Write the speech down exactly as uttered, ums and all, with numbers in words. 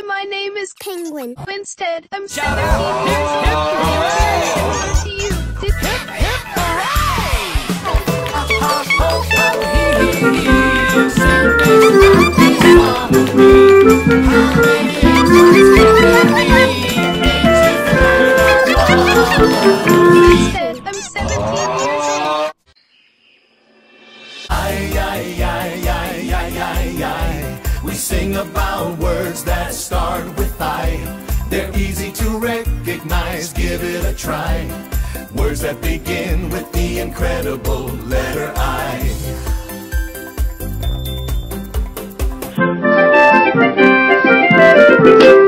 my name is Penguin. Instead, I'm Shout seventeen out. years old. To you, did Hip, hip, hooray! Sing this song with me. How many times can we Instead, I'm seventeen years old. Ay, ay, ay, ay, ay, ay, ay. We sing about words that start with I. They're easy to recognize, give it a try. Words that begin with the incredible letter I. Thank you.